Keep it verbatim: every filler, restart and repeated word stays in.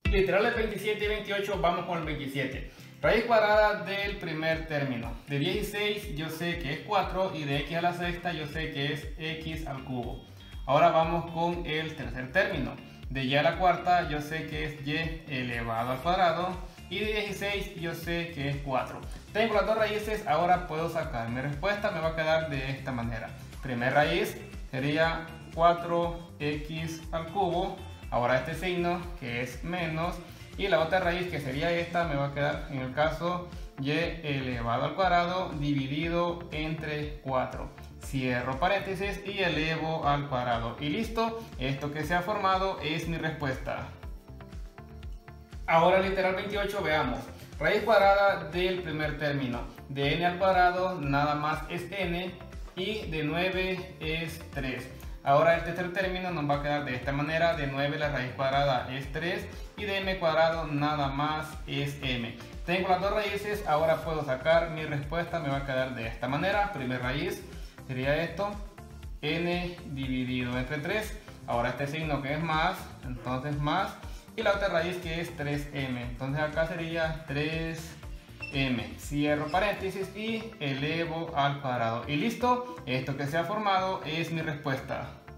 Literales veintisiete y veintiocho, vamos con el veintisiete. Raíz cuadrada del primer término. De dieciséis yo sé que es cuatro y de x a la sexta yo sé que es x al cubo. Ahora vamos con el tercer término. De y a la cuarta yo sé que es y elevado al cuadrado y de dieciséis yo sé que es cuatro. Tengo las dos raíces, ahora puedo sacar mi respuesta, me va a quedar de esta manera. Primera raíz sería cuatro x al cubo. Ahora este signo que es menos y la otra raíz que sería esta me va a quedar en el caso y elevado al cuadrado dividido entre cuatro. Cierro paréntesis y elevo al cuadrado y listo, esto que se ha formado es mi respuesta. Ahora literal veintiocho, veamos. Raíz cuadrada del primer término. De n al cuadrado nada más es n y de nueve es tres. Ahora el tercer término nos va a quedar de esta manera. De nueve la raíz cuadrada es tres y de m cuadrado nada más es m. Tengo las dos raíces, ahora puedo sacar mi respuesta, me va a quedar de esta manera. Primera raíz sería esto, n dividido entre tres. Ahora este signo que es más, entonces más. Y la otra raíz que es tres m. Entonces acá sería tres m. Cierro paréntesis y elevo al cuadrado. Y listo, esto que se ha formado es mi respuesta.